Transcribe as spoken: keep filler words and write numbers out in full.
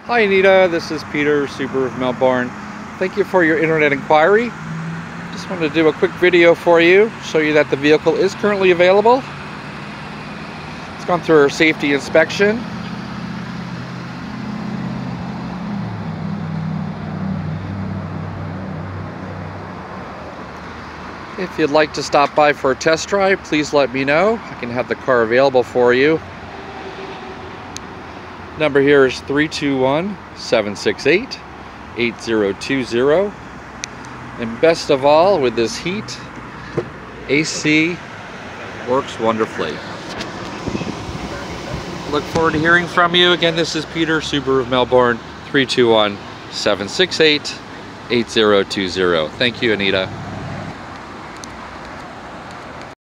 Hi Anita, this is Peter, Subaru of Melbourne. Thank you for your internet inquiry. Just wanted to do a quick video for you, show you that the vehicle is currently available. It's gone through our safety inspection. If you'd like to stop by for a test drive, please let me know. I can have the car available for you. Number here is three two one, seven six eight, eight zero two zero. And best of all, with this heat, A C works wonderfully. Look forward to hearing from you. Again, this is Peter, Subaru of Melbourne, three two one, seven six eight, eight zero two zero. Thank you, Anita.